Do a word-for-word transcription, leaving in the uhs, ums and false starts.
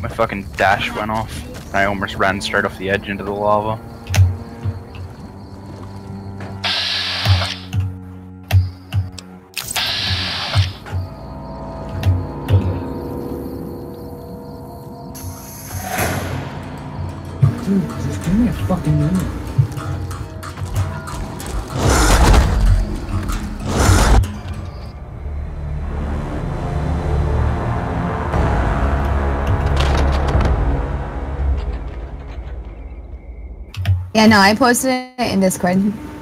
My fucking dash went off. And I almost ran straight off the edge into the lava. Dude, just give me a fucking minute. Yeah, no, I posted it in Discord.